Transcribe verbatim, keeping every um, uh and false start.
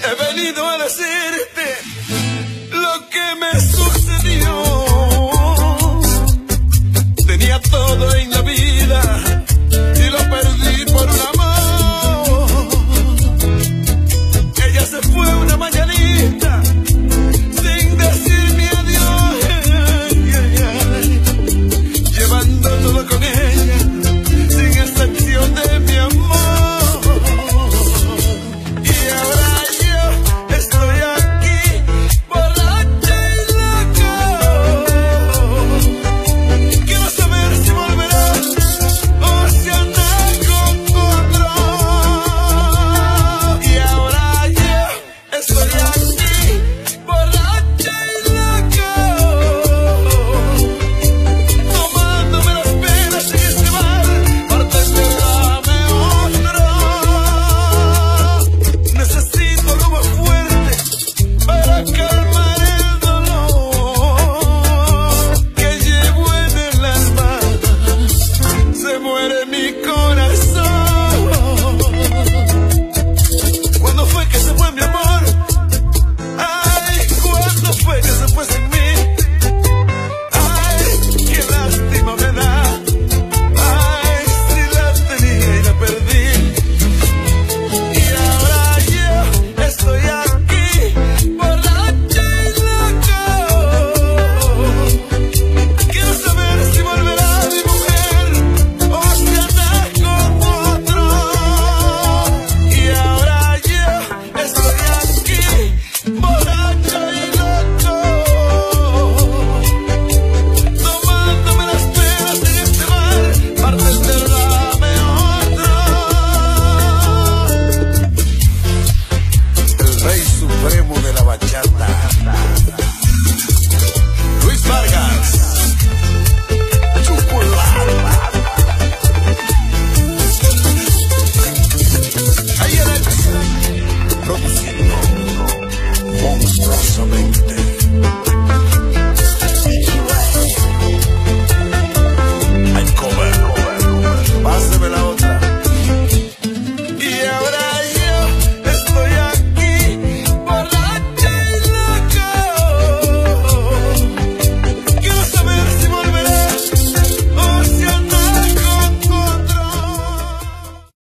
He venido a decirte lo que me sucedió. Tenía todo en la vida y lo perdí por un amor. Ella se fue una mañanita sin decirme adiós, llevando todo con ella sin excepción de mi amor. Monstruosamente.